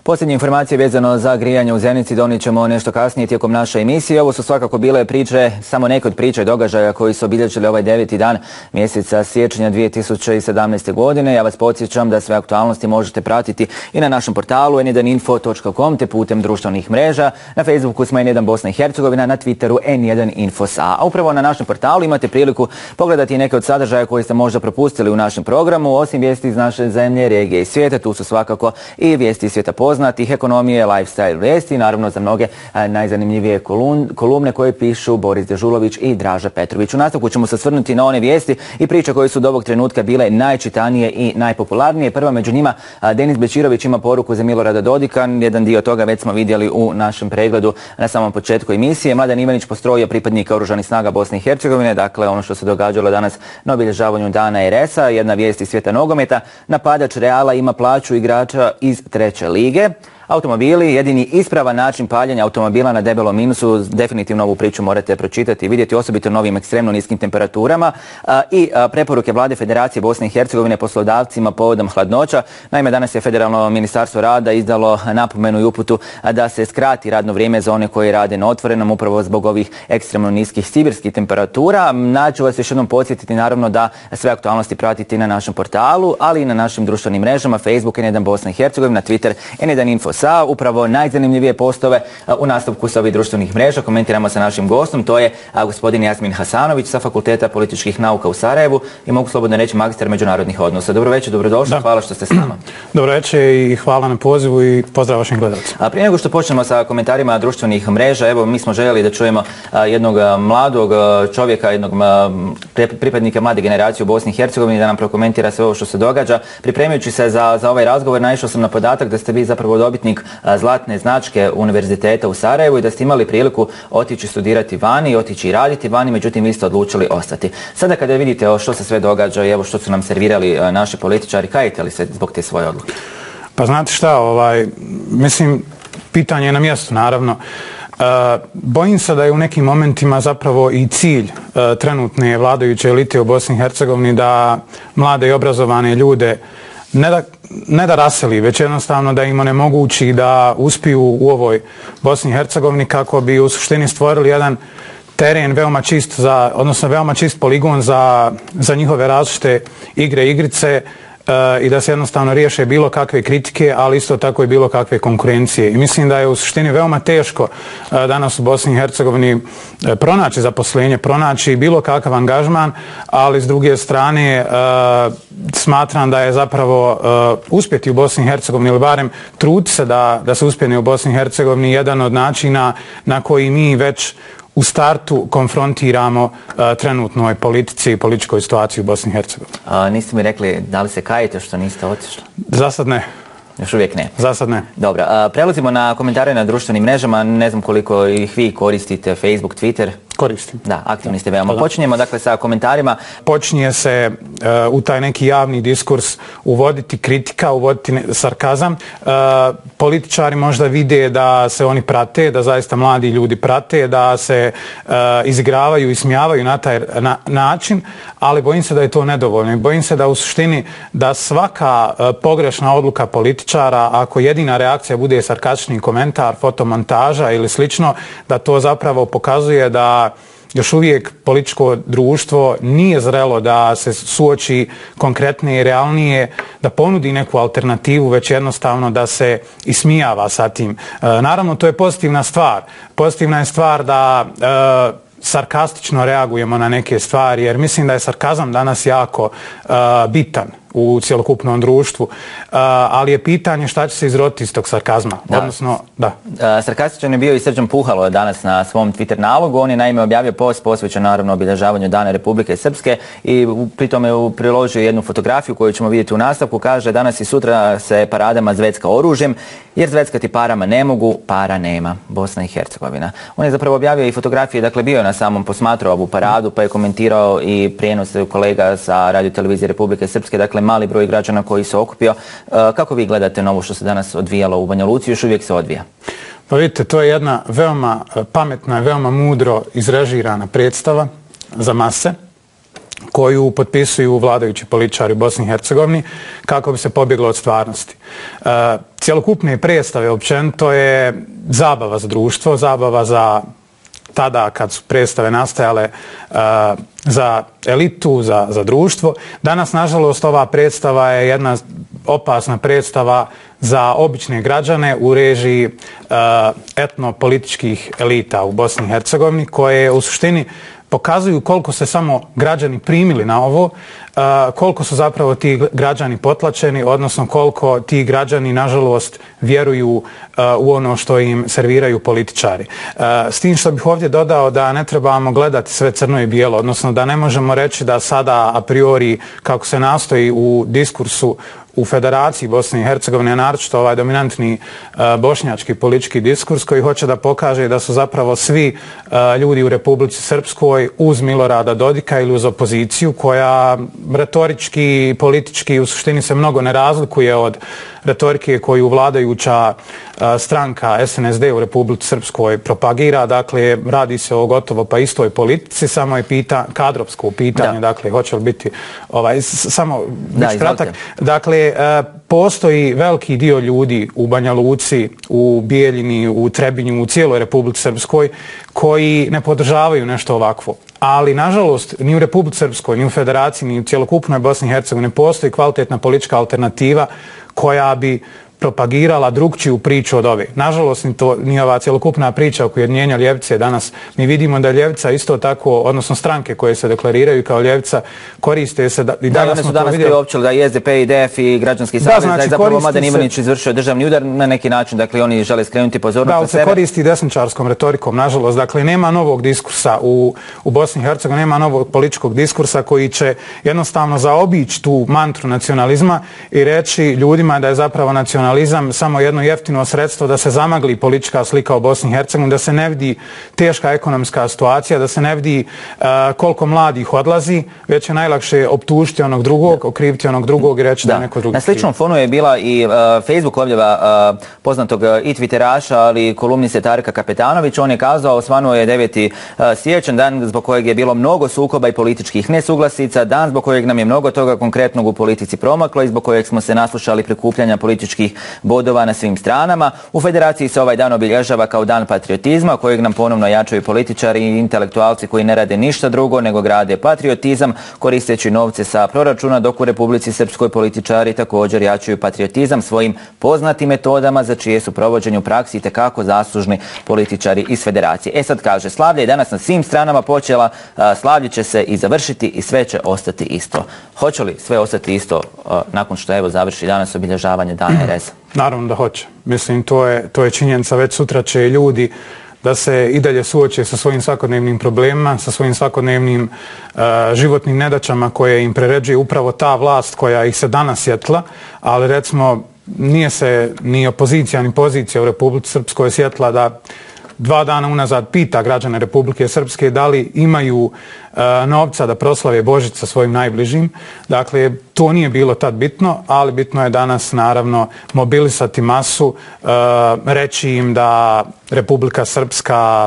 Posljednje informacije vezano za grijanje u Zenici donijet ćemo nešto kasnije tijekom naše emisije. Ovo su svakako bile priče, samo neke od priča i događaja koji su obilježili ovaj 9. dan mjeseca siječnja 2017. godine. Ja vas podsjećam da sve aktualnosti možete pratiti i na našem portalu n1info.com te putem društvenih mreža. Na Facebooku smo N1 Bosna i Hercegovina, na Twitteru N1 Info.sa. A upravo na našem portalu imate priliku pogledati neke od sadržaja koji ste možda propustili u našem programu. Osim vijesti iz naše zemlje, regije i svijeta, tu su svakako i vijesti iz svijeta poznatih, ekonomije, lifestyle vijesti i naravno za mnoge najzanimljivije kolumne koje pišu Boris Dežulović i Draža Petrović. U nastavku ćemo se osvrnuti na one vijesti i priče koje su do ovog trenutka bile najčitanije i najpopularnije. Prva među njima, Denis Bećirović ima poruku za Milorada Dodika. Jedan dio toga već smo vidjeli u našem pregledu na samom početku emisije. Mladen Ivanić postrojio pripadnika Oružanih snaga Bosne i Hercegovine, dakle ono što se događalo danas na obilježavanju dana RS-a. Jedna vijest iz svijeta nogometa. Napadač Reala ima plaću igrača iz 3. lige. Automobili, jedini ispravan način paljenja automobila na debelom minusu, definitivno ovu priču morate pročitati i vidjeti, osobito novim ekstremno niskim temperaturama i preporuke Vlade Federacije Bosne i Hercegovine poslodavcima povodom hladnoća. Naime, danas je Federalno ministarstvo rada izdalo napomenu i uputu da se skrati radno vrijeme za one koji rade na otvorenom upravo zbog ovih ekstremno niskih sibirskih temperatura. Naću vas još jednom podsjetiti naravno da sve aktualnosti pratiti na našem portalu, ali i na našim društvenim mrežama Facebook N1 Bosna i Hercegovina, Twitter N1 Info sa upravo najzanimljivije postove u nastavku sa ovih društvenih mreža. Komentiramo sa našim gostom, to je gospodin Jasmin Hasanović sa Fakulteta političkih nauka u Sarajevu i mogu slobodno reći magistar međunarodnih odnosa. Dobro večer, dobrodošli, hvala što ste s nama. Dobro večer i hvala na pozivu i pozdrav vašim gledalcima. Prije nego što počnemo sa komentarima društvenih mreža, evo mi smo željeli da čujemo jednog mladog čovjeka, jednog pripadnika mlade generacije u Bosni i Hercegovini da nam prokomentira sve ovo što se događa. Pripremajući se za ovaj razgovor naišao sam na podatak da ste vi zapravo dobitnik zlatne značke Univerziteta u Sarajevu i da ste imali priliku otići studirati vani i otići raditi vani, međutim vi ste odlučili ostati. Sada kada vidite što se sve događa i evo što su nam servirali naši političari, kajete li se zbog te svoje odluke? Pa znate šta, mislim, pitanje je na mjestu naravno. Bojim se da je u nekim momentima zapravo i cilj trenutne vladajuće elite u Bosni i Hercegovini da mlade i obrazovane ljude ne da raseli, već jednostavno da im onemogući da uspiju u ovoj Bosni i Hercegovini kako bi u suštini stvorili jedan teren veoma čist, odnosno veoma čist poligon za njihove različite igre, igrice i da se jednostavno riješe bilo kakve kritike, ali isto tako i bilo kakve konkurencije. I mislim da je u suštini veoma teško danas u Bosni i Hercegovini pronaći zaposlenje, pronaći bilo kakav angažman, ali s druge strane smatram da je zapravo uspjeti u Bosni i Hercegovini ili barem truditi se da se uspjene u Bosni i Hercegovini jedan od načina na koji mi već u startu konfrontiramo trenutnoj politici i političkoj situaciji u Bosni i Hercegovini. Niste mi rekli da li se kajete što niste otišli? Za sad ne. Još uvijek ne? Za sad ne. Dobro, prelazimo na komentare na društvenim mrežama, ne znam koliko ih vi koristite, Facebook, Twitter. Koristim. Da, aktivni ste veoma. Počinjemo dakle sa komentarima. Počinje se u taj neki javni diskurs uvoditi kritika, uvoditi sarkazam. Političari možda vide da se oni prate, da zaista mladi ljudi prate, da se izigravaju i smijavaju na taj način, ali bojim se da je to nedovoljno. Bojim se da u suštini da svaka pogrešna odluka političara, ako jedina reakcija bude sarkastični komentar, fotomontaža ili slično, da to zapravo pokazuje da još uvijek političko društvo nije zrelo da se suoči konkretnije i realnije, da ponudi neku alternativu, već jednostavno da se ismijava sa tim. Naravno, to je pozitivna stvar. Pozitivna je stvar da sarkastično reagujemo na neke stvari, jer mislim da je sarkazam danas jako bitan u cjelokupnom društvu, ali je pitanje šta će se izroditi iz tog sarkazma. Odnosno, da. Sarkastičan je bio i Srđan Puhalo danas na svom Twitter nalogu. On je naime objavio post posvećen naravno obilježavanju Dana Republike Srpske i pritom je priložio jednu fotografiju koju ćemo vidjeti u nastavku. Kaže, danas i sutra se paradama zvecka oružjem, jer zveckati parama ne mogu, para nema. Bosna i Hercegovina. On je zapravo objavio i fotografije, dakle bio je na samom posmatrao ovu paradu, pa je komentirao i prijenos kolega sa Radio televizije Republike Srpske, dakle mali broj građana koji se okupio. Kako vi gledate na ovo što se danas odvijalo u Banja Luci, još uvijek se odvija? Pa vidite, to je jedna veoma pametna, veoma mudro izrežirana predstava za mase, koju potpisuju vladajući političari u Bosni i Hercegovini kako bi se pobjeglo od stvarnosti. Cjelokupne predstave općenito je zabava za društvo, zabava za tada kad su predstave nastajale za elitu, za društvo. Danas, nažalost, ova predstava je jedna opasna predstava za obične građane u režiji etnopolitičkih elita u Bosni i Hercegovini, koje u suštini pokazuju koliko se samo građani primili na ovo, koliko su zapravo ti građani potlačeni, odnosno koliko ti građani, nažalost, vjeruju u ono što im serviraju političari. S tim što bih ovdje dodao da ne trebamo gledati sve crno i bijelo, odnosno da ne možemo reći da sada a priori, kako se nastoji u diskursu u Federaciji Bosne i Hercegovine, naročito ovaj dominantni bošnjački politički diskurs koji hoće da pokaže da su zapravo svi ljudi u Republici Srpskoj uz Milorada Dodika ili uz opoziciju koja retorički i politički u suštini se mnogo ne razlikuje od retorike koju vladajuća stranka SNSD u Republici Srpskoj propagira. Dakle, radi se o gotovo pa istoj politici, samo je kadrovsko pitanje, dakle, hoće li biti samo kratak. Dakle, postoji veliki dio ljudi u Banja Luci, u Bijeljini, u Trebinju, u cijeloj Republici Srpskoj koji ne podržavaju nešto ovakvo. Ali, nažalost, ni u Republici Srpskoj, ni u Federaciji, ni u cjelokupnoj Bosni i Hercegovini ne postoji kvalitetna politička alternativa koja bi propagirala drugčiju priču od ove. Nažalost, ni ova cjelokupna priča oko ujedinjenja ljevice danas. Mi vidimo da ljevica isto tako, odnosno stranke koje se deklariraju kao ljevica, koriste se i danas smo to vidjeli. Priopćili da i SDP, i DF i Građanski savez, da je zapravo Mladen Ivanić izvršio državni udar na neki način, dakle oni žele skrenuti pozornost na sebe. Da, se koristi desničarskom retorikom, nažalost. Dakle, nema novog diskursa u Bosni i Hercegovini, nema novog političkog diskursa koji će jednostavno zaobići tu mantru nacionalizma i reći ljudima da je zapravo nacionalizam samo jedno jeftino sredstvo da se zamagli politička slika u Bosni i Hercegovini, da se ne vidi teška ekonomska situacija, da se ne vidi koliko mladih odlazi, već je najlakše optužiti onog drugog, okriviti onog drugog i reći da je neko drugi. Na sličnom fonu je bila i Facebook objava poznatog i twitteraša, ali i kolumniste Tarika Kapetanovića. On je kazao, osvanuo je 9. siječanj, dan zbog kojeg je bilo mnogo sukoba i političkih nesuglasica, dan zbog kojeg nam je mnogo toga konkretnog u politici promaklo i zbog kojeg smo se naslušali prikupljanja političkih bodova na svim stranama. U Federaciji se ovaj dan obilježava kao dan patriotizma, kojeg nam ponovno jačaju političari i intelektualci koji ne rade ništa drugo nego grade patriotizam koristeći novce sa proračuna, dok u Republici Srpskoj političari također jačaju patriotizam svojim poznatim metodama za čije su provođenje u praksi itekako zaslužni političari iz Federacije. Sad kaže, slavlje je danas na svim stranama počela, slavlje će se i završiti i sve će ostati isto. Hoće li sve ostati isto nakon što evo završi danas obilježavanje dana RS-a? Naravno da hoće. Mislim, to je činjenica. Već sutra će ljudi da se i dalje suoče sa svojim svakodnevnim problemima, sa svojim svakodnevnim životnim nedaćama koje im preređuje upravo ta vlast koja ih se danas sjetla, ali recimo nije se ni opozicija ni pozicija u Republici Srpskoj sjetla da 2 dana unazad pita građane Republike Srpske da li imaju novca da proslave Božić sa svojim najbližim. Dakle, to nije bilo tad bitno, ali bitno je danas naravno mobilisati masu, reći im da Republika Srpska,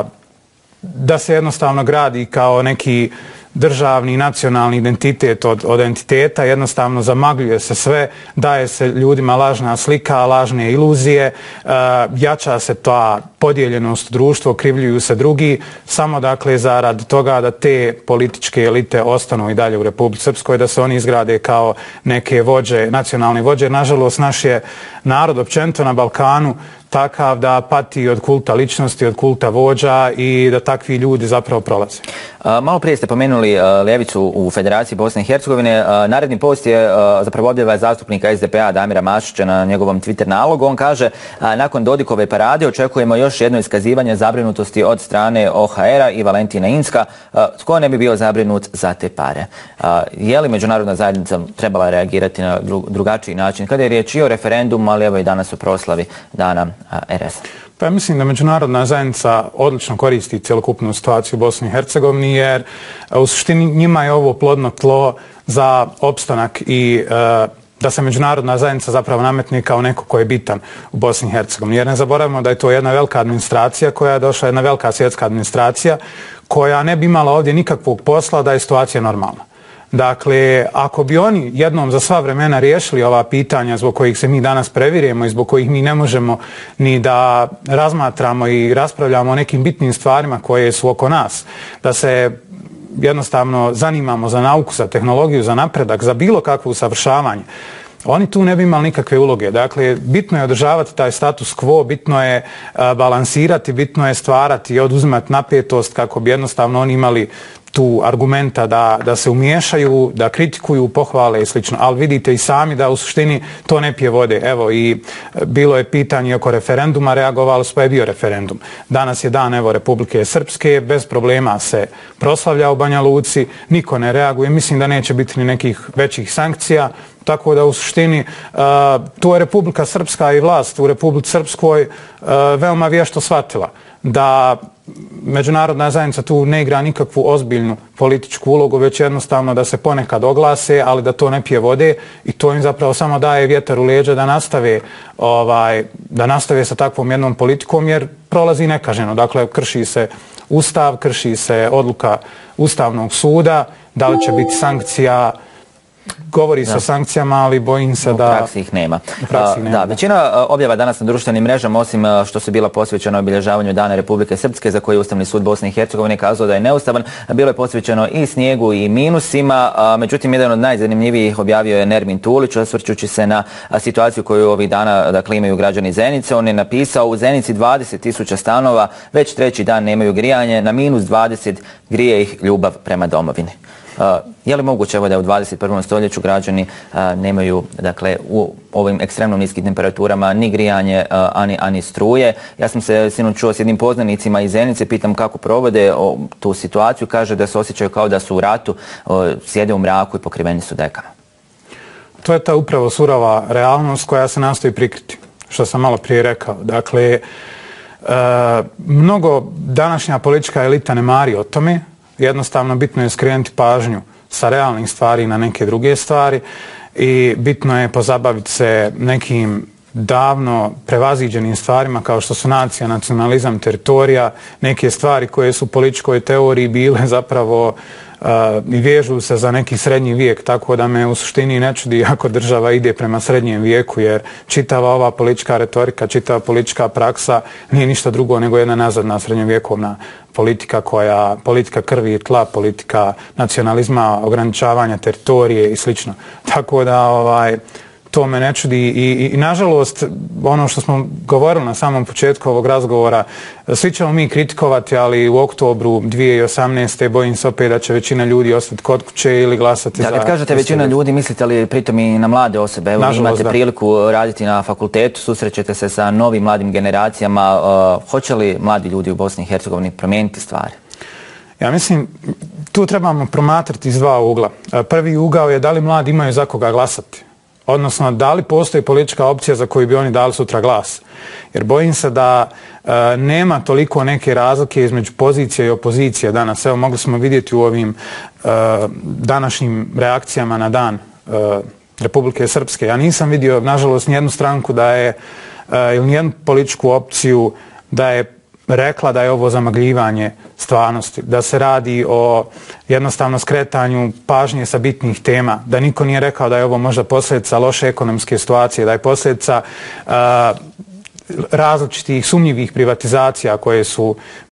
da se jednostavno gradi kao neki državni, nacionalni identitet od entiteta, jednostavno zamagljuje se sve, daje se ljudima lažna slika, lažne iluzije, jača se ta podijeljenost društva, okrivljuju se drugi, samo dakle zarad toga da te političke elite ostanu i dalje u Republici Srpskoj, da se oni izgrade kao neke vođe, nacionalne vođe. Nažalost, naš je narod općenito na Balkanu takav da pati od kulta ličnosti, od kulta vođa i da takvi ljudi zapravo prolaze. Malo prije ste pomenuli ljevicu u Federaciji Bosne i Hercegovine. Naredni post je zapravo objava zastupnika SDP-a Damira Mašića na njegovom Twitter nalogu. On kaže, nakon Dodikove parade očekujemo još jedno iskazivanje zabrinutosti od strane OHR-a i Valentina Inzka. Tko ne bi bio zabrinut za te pare? Je li međunarodna zajednica trebala reagirati na drugačiji način? Kada je riječ i o referendumu, ali evo i danas u proslavi dana RS-a. Pa ja mislim da međunarodna zajednica odlično koristi cjelokupnu situaciju u Bosni i Hercegovini, jer u suštini njima je ovo plodno tlo za opstanak i da se međunarodna zajednica zapravo nametne kao neko ko je bitan u Bosni i Hercegovini. Jer ne zaboravimo da je to jedna velika administracija koja je došla, jedna velika svjetska administracija koja ne bi imala ovdje nikakvog posla da je situacija normalna. Dakle, ako bi oni jednom za sva vremena riješili ova pitanja zbog kojih se mi danas previrujemo i zbog kojih mi ne možemo ni da razmatramo i raspravljamo o nekim bitnim stvarima koje su oko nas, da se jednostavno zanimamo za nauku, za tehnologiju, za napredak, za bilo kakvo usavršavanje, oni tu ne bi imali nikakve uloge. Dakle, bitno je održavati taj status quo, bitno je balansirati, bitno je stvarati i oduzimati napetost kako bi jednostavno oni imali tu argumenta da se umiješaju, da kritikuju, pohvale i slično. Ali vidite i sami da u suštini to ne pije vode. Evo, i bilo je pitanje oko referenduma, reagovalo se, pa je bio referendum. Danas je dan, evo, Republike Srpske, bez problema se proslavlja u Banja Luci, niko ne reaguje, mislim da neće biti ni nekih većih sankcija, tako da u suštini tu je Republika Srpska i vlast u Republici Srpskoj veoma vješto shvatila da međunarodna zajednica tu ne igra nikakvu ozbiljnu političku ulogu, već jednostavno da se ponekad oglase, ali da to ne pije vode, i to im zapravo samo daje vjetar u leđa da nastave sa takvom jednom politikom, jer prolazi nekažnjeno. Dakle, krši se Ustav, krši se odluka Ustavnog suda, da li će biti sankcija. Govori se o sankcijama, ali bojim se da... U praksi ih nema. Da, većina objava danas na društvenim mrežama, osim što su bila posvećena obilježavanju Dana Republike Srpske, za koji je Ustavni sud Bosne i Hercegovine kazao da je neustavan, bilo je posvećeno i snijegu i minusima. Međutim, jedan od najzanimljivijih objavio je Nermin Tulić, osvrćući se na situaciju koju ovih dana, dakle, imaju građani Zenice. On je napisao: u Zenici 20.000 stanova već treći dan nemaju grijanje, na -20 grije ih ljubav prema domovini. Je li moguće da u 21. stoljeću građani nemaju, dakle, u ovim ekstremno niskim temperaturama ni grijanje, ani struje? Ja sam se sinoć čuo s jednim poznanicima iz Zenice, pitam kako provode tu situaciju, kaže da se osjećaju kao da su u ratu, sjede u mraku i pokriveni su dekama. To je ta upravo surova realnost koja se nastoji prikriti, što sam malo prije rekao. Dakle, mnogo današnja politička elita ne mari o tome. Jednostavno bitno je skrenuti pažnju sa realnih stvari na neke druge stvari i bitno je pozabaviti se nekim davno prevaziđenim stvarima kao što su nacija, nacionalizam, teritorija, neke stvari koje su u političkoj teoriji bile zapravo i vežu se za neki srednji vijek, tako da me u suštini ne čudi ako država ide prema srednjem vijeku, jer čitava ova politička retorika, čitava politička praksa nije ništa drugo nego jedna nazadna srednjovjekovna politika krvi i tla, politika nacionalizma, ograničavanja teritorije i slično. Tako da to me ne čudi i nažalost ono što smo govorili na samom početku ovog razgovora, svi ćemo mi kritikovati, ali u oktobru 2018. bojim se opet da će većina ljudi ostati kod kuće ili glasati za... Kad kažete većina ljudi, mislite li pritom i na mlade osobe? Evo, vi imate priliku raditi na fakultetu, susrećete se sa novim mladim generacijama. Hoće li mladi ljudi u Bosni i Hercegovini promijeniti stvari? Ja mislim, tu trebamo promatrati iz dva ugla. Prvi ugao je da li mladi imaju za koga glasati. Odnosno, da li postoji politička opcija za koju bi oni dali sutra glas. Jer bojim se da nema toliko neke razlike između pozicije i opozicije danas. Evo, mogli smo vidjeti u ovim današnjim reakcijama na dan Republike Srpske. Ja nisam vidio, nažalost, nijednu stranku ili nijednu političku opciju da je rekla da je ovo zamagljivanje stvarnosti, da se radi o jednostavno skretanju pažnje sa bitnih tema, da niko nije rekao da je ovo možda posljedica loše ekonomske situacije, da je posljedica različitih sumnjivih privatizacija koje su